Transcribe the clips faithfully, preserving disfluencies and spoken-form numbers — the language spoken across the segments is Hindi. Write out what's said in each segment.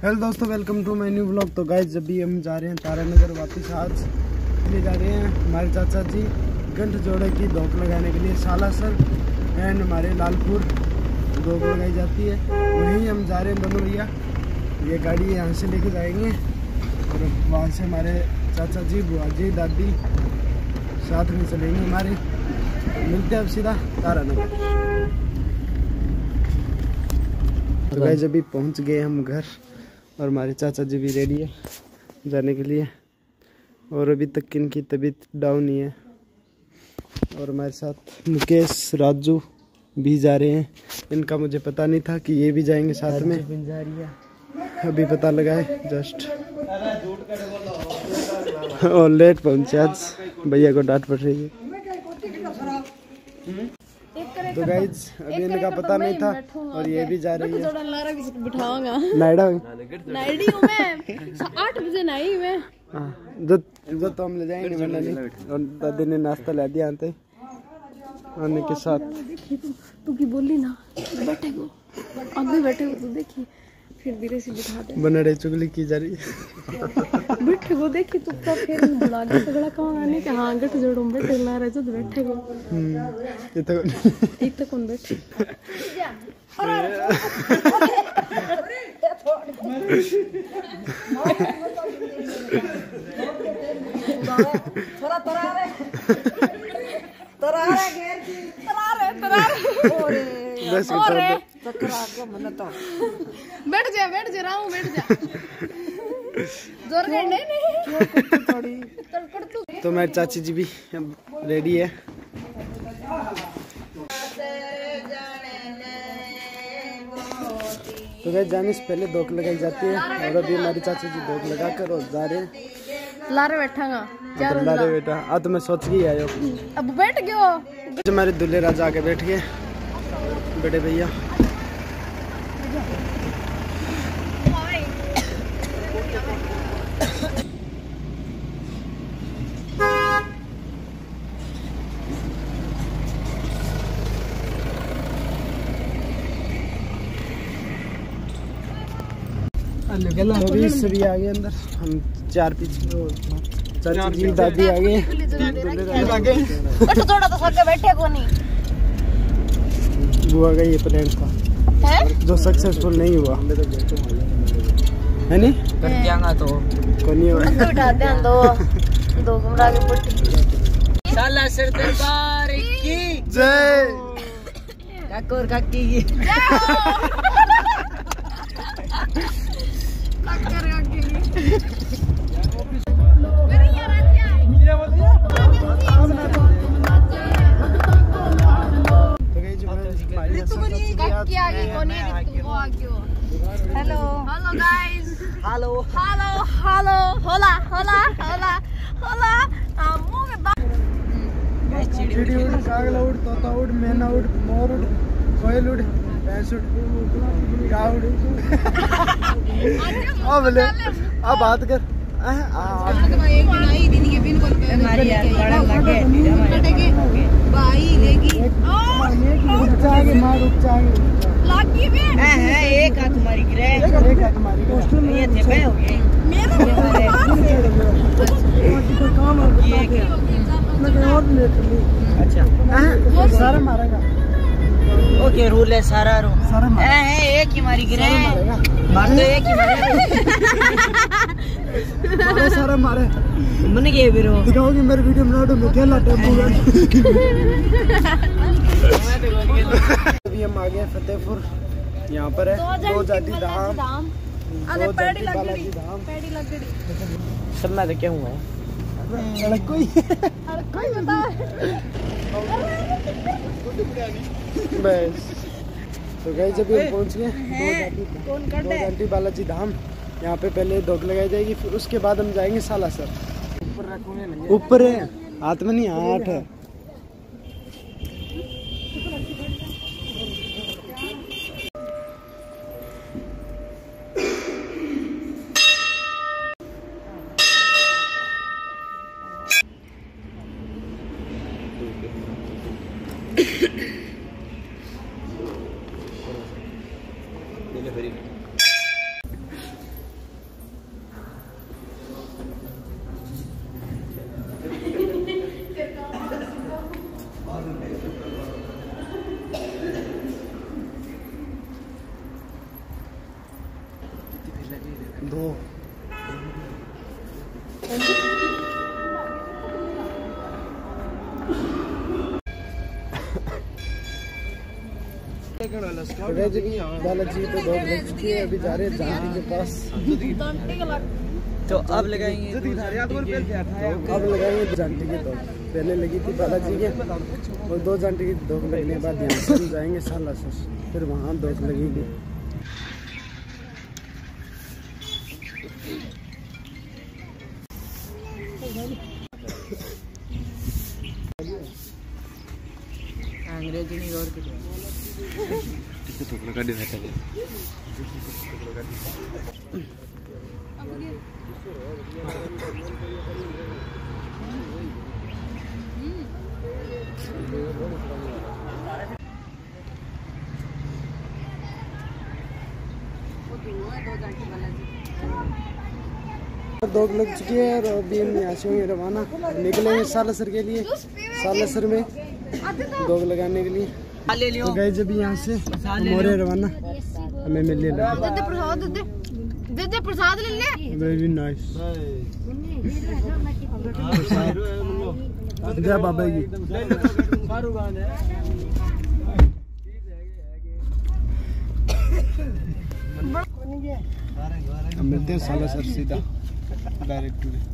हेलो दोस्तों, welcome to my new blog. तो गाइस अभी हम जा रहे हैं तारानगर वापस। आज ले जा रहे हैं हमारे चाचा जी गंठ जोड़े की धोख लगाने के लिए सालासर एंड हमारे लालपुर धोख लगाई जाती है, वहीं हम जा रहे हैं दोनों भैया। ये गाड़ी यहाँ से लेके जाएंगे और वहाँ से हमारे चाचा जी, बुआ जी, दादी साथ में चलेंगे हमारे। मिलते हैं अब सीधा तारानगर। तो गाइस अभी पहुँच गए हम घर और हमारे चाचा जी भी रेडी है जाने के लिए, और अभी तक इनकी तबीयत डाउन ही है। और हमारे साथ मुकेश, राजू भी जा रहे हैं। इनका मुझे पता नहीं था कि ये भी जाएंगे साथ में, अभी पता लगा है जस्ट। और लेट पहुंचे आज, भैया को डांट पड़ रही है। तो गाइज अभी इनका पता नहीं था और ये भी जा रही है। बिठाऊंगा नाइडा नाइडी हूँ मैं, आठ बजे नहीं मैं। जो जो तो हम ले जाएंगे वरना नहीं। और दादी ने नाश्ता ला दिया आते आने के साथ। तू की बोली ना बैठे को अभी बैठे को, तो देखी फिर धीरे से बिठा दे। बनड़े चुगली की जा रही है। बैठे को देखी तू तो फिर बुला के सगड़ा कौन आने के। हाँ गठ जोड़ो बैठे ला रहे जब बैठे को ये तो एक तो कौन बैठे। थोड़ा तरा रे तरा रे घेर की तरा रे तरा रे ओरे बस ओरे तकरा के मन तो बैठ जा बैठ जा राहू बैठ जा जोर कर नहीं नहीं थोड़ी तड़पड़ तू। तो मेरी चाची जी भी रेडी है। तो गए जाने से पहले धोख लगाई जाती है और अभी हमारी चाची जी धोख लगा कर और जा रहे हैं। लारे बैठांगा तो लारे बेटा आ तो मैं सोच के आयो। अब बैठ गयो। हमारे दूल्हे राजा आके बैठ गए, बड़े भैया। अभी सभी आ गए अंदर, हम चार पीछे चाची जी, दादी आ गए। थोड़ा तो सके बैठे को नहीं हुआ गई ये प्लान था है जो सक्सेसफुल नहीं हुआ है नहीं कर तो को नहीं हुआ। उठा दे दो दो गुमरा के पुट्टी साला सर दरबार की जय काकोर काकी की hello hello guys hello hello hello होला होला होला होला मुंह में बात चिड़ी उड़, कागला उड़, तोता उड़, मैना उड़, मोर उड़, कोयल उड़, भैंस उड़, गाय उड़। अब ले अब बात कर। हमारी यार बड़ा लगे भाई लेगी रुक जाएंगे माँ, रुक जाएंगे। लागी में है है एक हाथ तुम्हारी गिरे एक हाथ मारी गया। ये थे पे हो गए मेरा कोई काम है ये क्या मैं और लेट ली। अच्छा सारा मारेगा, ओके रूल है सारा रो सारा मार है है एक ही मारी गिरे मारेगा, मार तो एक ही मारे मारे सारा मारे। मन गए बिरो दिखाओगी मेरे वीडियो बना दो, मैं खेला टेम्पो। अभी हम आ गए फतेहपुर, यहाँ पर है दो जाति धाम, दो जाति बालाजी धाम। सब मैं तो क्या हुआ कोई कोई बता बस। तो गए जब हम पहुँच गए दो जाति दो जाति बालाजी धाम। यहाँ पे पहले धोख लगाई जाएगी, फिर उसके बाद हम जाएंगे सालासर। ऊपर है, हाथ में नहीं, आठ है। दो बालाजी तो दो बज चुकी है, अभी जा रहे हैं झांटी के पास। तो अब लगाएंगे अब लगाएंगे झांटी की दो। पहले लगी थी बालाजी के और दो झांटी की दो लगने के बाद यहाँ से हम जाएंगे सालासर, फिर वहाँ दो लगेगी। अंग्रेजी नहीं और कुछ दो लग चुकी है और अभी हम यहाँ से होंगे रवाना, निकलेंगे सालासर के लिए। सालासर में दो लगाने के लिए तो गए जब यहाँ से हम हो रहे रवाना, हमें मिल लिया प्रसाद ले ले। Very nice. जय बाबा जी। हम मिलते हैं सालासर सीधा डायरेक्ट में।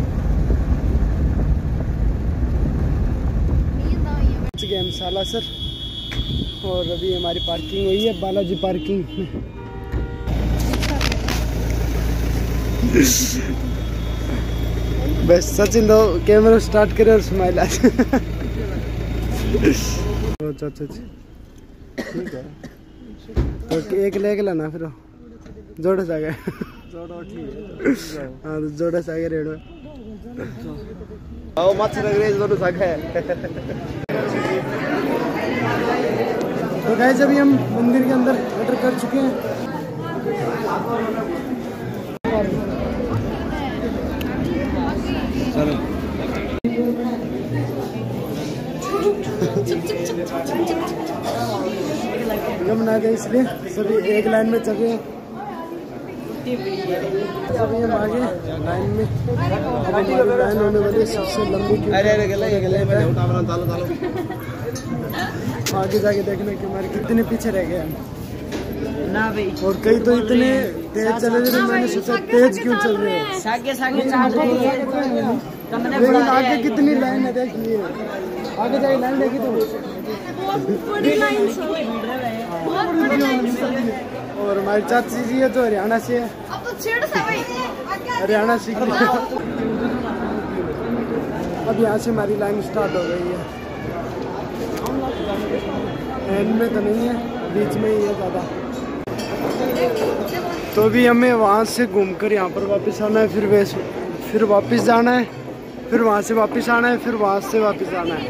हम सालासर और अभी हमारी पार्किंग हुई है बालाजी पार्किंग में। बस सचिन दो कैमरा स्टार्ट करे और स्माइल आ जाए। अच्छा अच्छा ठीक है तो एक लेके लाना फिर जोड़ा जाएगा। हाँ तो जोड़ा सागर रेड में आओ मत लग रही जोड़ा सागर। तो गाइस अभी हम मंदिर के अंदर एंटर कर चुके हैं। यमुना गए इसलिए सभी एक लाइन में चले। अभी हम आगे लाइन में, हमारी लाइन होने वाली सबसे लंबी। आगे जाके देखने कि हमारे कितने पीछे रह गए ना भाई। और कई तो इतने तेज चले रहे, मैंने सोचा तेज क्यों चल रहे हैं। लेकिन आगे कितनी लाइन है देखिए, आगे जाके लाइन देखी तो और हमारी चाची जी है तो हरियाणा से है, हरियाणा से। अब यहाँ से हमारी लाइन स्टार्ट हो गई है। एंड में तो नहीं है, बीच में ही है ज़्यादा। तो भी हमें वहाँ से घूमकर यहाँ पर वापस आना है, फिर वैसे फिर वापस जाना है, फिर वहाँ से वापस आना है, फिर वहाँ से वापस आना है।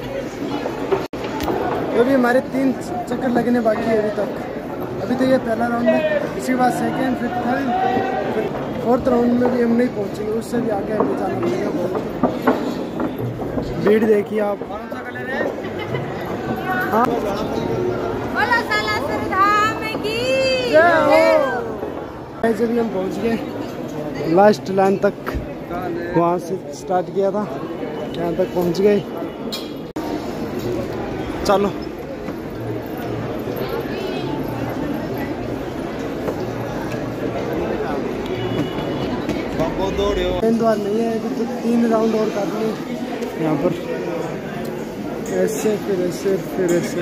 तो भी हमारे तीन चक्कर लगने बाकी है अभी तक। अभी तो ये पहला राउंड है, इसके बाद सेकेंड, फिर थर्ड, फिर फोर्थ राउंड में भी हम नहीं पहुँचेंगे, उससे भी आगे हमें जाना पड़ेगा। भीड़ देखिए आप। हाँ जब हम पहुँच गए लास्ट लाइन तक, वहाँ से स्टार्ट किया था, यहाँ तक पहुँच गए। चलो द्वार नहीं है, अभी तो तीन राउंड और करने यहाँ पर, ऐसे फिर ऐसे फिर ऐसे।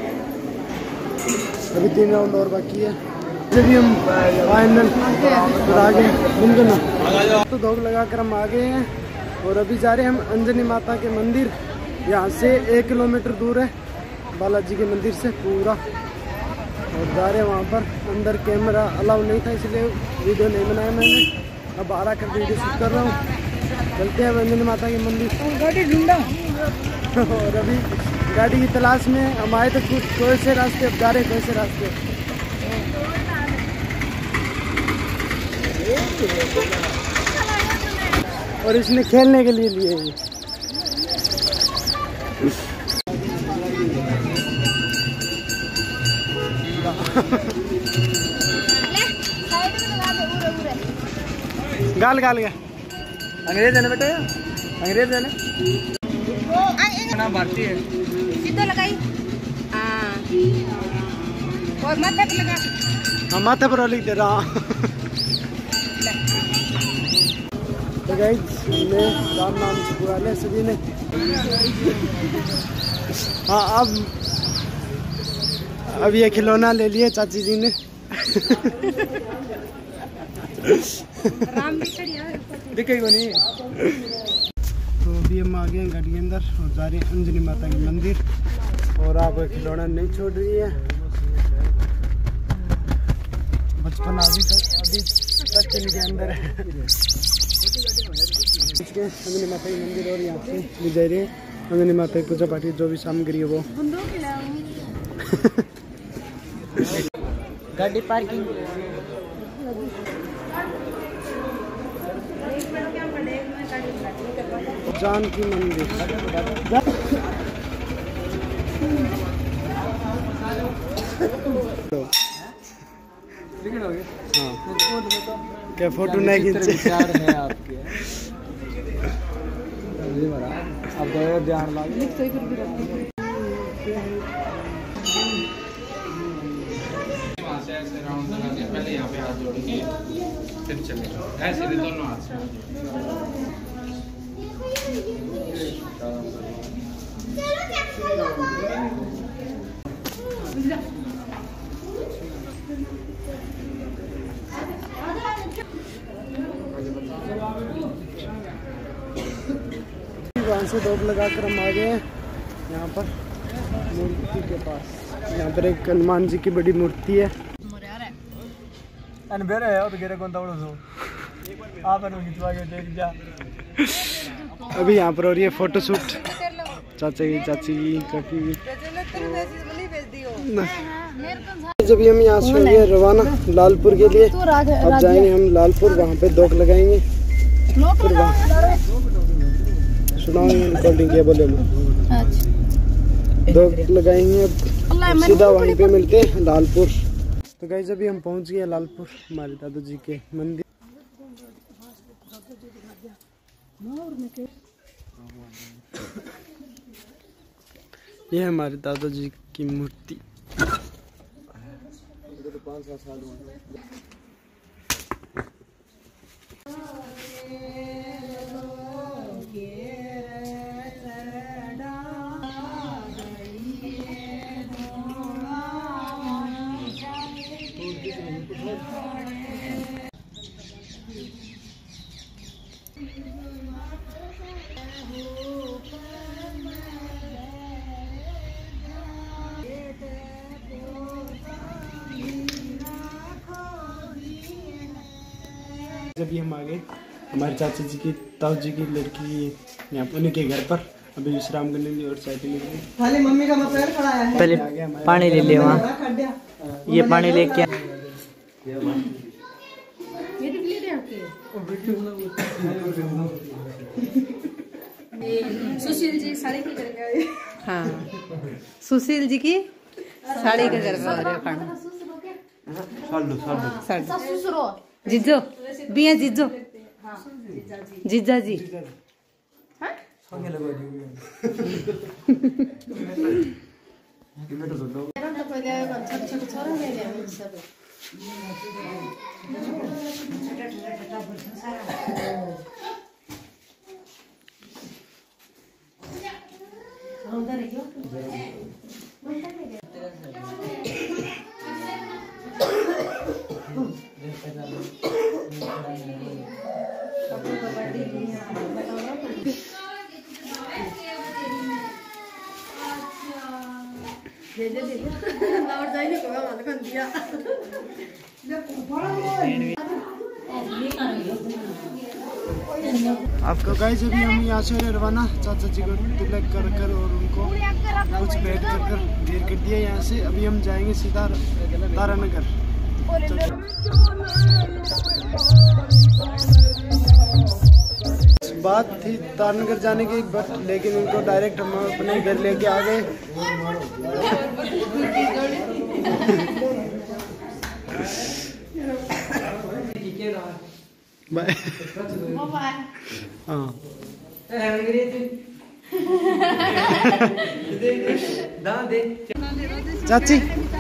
अभी तीन राउंड और बाकी है, जब भी हम फाइनल फिर आगे घूमना तो दौड़ लगा कर हम आ गए हैं। और अभी जा रहे हैं हम अंजनी माता के मंदिर, यहाँ से एक किलोमीटर दूर है बालाजी के मंदिर से पूरा। और जा रहे हैं वहाँ पर, अंदर कैमरा अलाउ नहीं था इसलिए वीडियो नहीं बनाया मैंने, अब बाहर आकर वीडियो शूट कर रहा हूँ। चलते हैं अंजनी माता के मंदिर। गाड़ी ढूंढा और अभी गाड़ी की तलाश में हम आए तो कुछ कोई से रास्ते, अब जा रहे कोई से रास्ते। और इसने खेलने के लिए लिए ये गाल गाल गया अंग्रेज है ना बेटा, अंग्रेज है ना, नाम भारतीय है। सीधो लगाई हाँ और माथे पे लगा। हाँ माथे पर लिख दे रहा। तो गाइस हमने राम नाम से बुला लिया सभी ने। हाँ अब अब ये खिलौना ले लिए चाची जी ने। राम दिखेगा नहीं। तो अभी हम आ गए हैं गाड़ी के अंदर और जा रहे हैं अंजनी माता के मंदिर। और आप खिलौना नहीं छोड़ रही है। बचपन अभी तक अभी बचपन के अंदर है। अंजनी माता के मंदिर और यहाँ से भी जा रहे हैं अंजनी माता की पूजा पाठ की जो भी सामग्री है वो। गाड़ी पार्किंग जानकी मंदिर। हाँ क्या फोटो नहीं खींचे है आपके। अब ध्यान लागे पहले यहाँ पे हाथ जोड़ेंगे फिर चलेगा ऐसे दोनों हाथ से। वहाँ से दौड़ लगाकर हम आ गए हैं यहाँ पर मूर्ति के पास। यहाँ पर एक हनुमान जी की बड़ी मूर्ति है। अनबेरे है तो गेरे कौन दौड़ो सो आप अनु खिंचवा के देख जा। अभी यहाँ पर हो रही है फोटो शूट चाचा की चाची की काकी की। जब हम यहाँ से हो गए रवाना लालपुर के लिए। अब जाएंगे हम लालपुर, वहाँ पे दौड़ लगाएंगे फिर वहाँ सुनाओ रिकॉर्डिंग क्या बोले हम दौड़ लगाएंगे। अब सीधा वहीं पे मिलते हैं लालपुर। तो गाइस अभी हम पहुँच गए लालपुर हमारे दादा जी के मंदिर। ये है हमारे दादाजी की मूर्ति। जब हम आ गए हमारे चाचा जी की ताऊ जी की लड़की यहाँ उनके घर पर अभी विश्राम करने के लिए और चाय पीने के लिए। खाली मम्मी का मफलर खड़ा है। पहले पानी ले ले वहाँ, ये पानी लेके सुशील जी साड़ी की करेंगे। हाँ सुशील जी की साड़ी का गरबा हो रहा है खाना। जीजो बिया जीजो जीजा जी आपको गाइस अभी हम यहाँ से रवाना चाचा जी को तिलक कर कर और उनको कुछ भेंट कर कर देर कर दिया यहाँ से। अभी हम जाएंगे सीधा तारानगर। बात थी तारानगर जाने की बट लेकिन उनको डायरेक्ट हम अपने घर लेके आ गए। बाय। हाँ चाची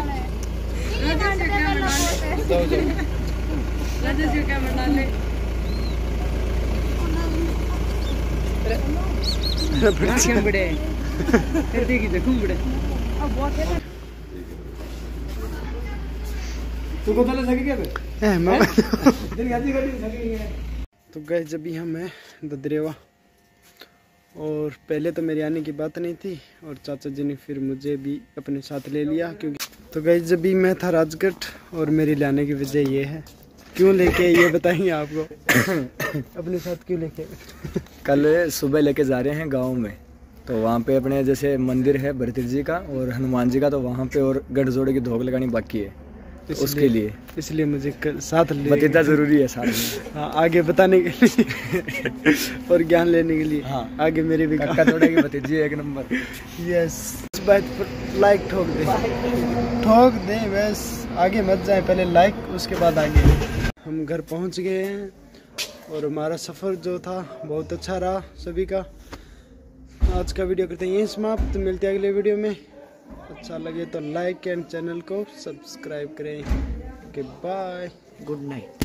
तो गए जब भी हम हैं ददरेवा, और पहले तो मेरी आने की बात नहीं थी और चाचा जी ने फिर मुझे भी अपने साथ ले लिया क्योंकि तो गए जब भी मैं था राजगढ़ और मेरी लाने की वजह ये है। क्यों लेके ये बताएंगे आपको अपने साथ क्यों लेके? कल सुबह लेके जा रहे हैं गांव में, तो वहाँ पे अपने जैसे मंदिर है भरतीर जी का और हनुमान जी का, तो वहाँ पे और गठजोड़े की धोख लगानी बाकी है, तो इसके लिए इसलिए मुझे साथ ले बतीता जरूरी है साथ में। हाँ, आगे बताने के लिए और ज्ञान लेने के लिए। हाँ, आगे मेरे भी काका जोड़े की भतीजी एक नंबर। यस, इस बात पर लाइक ठोक दे ठोक दे बस, आगे मत जाए, पहले लाइक उसके बाद आगे। हम घर पहुंच गए हैं और हमारा सफ़र जो था बहुत अच्छा रहा सभी का। आज का वीडियो करते हैं यहीं समाप्त, मिलते हैं अगले वीडियो में। अच्छा लगे तो लाइक एंड चैनल को सब्सक्राइब करें। Okay bye, good night.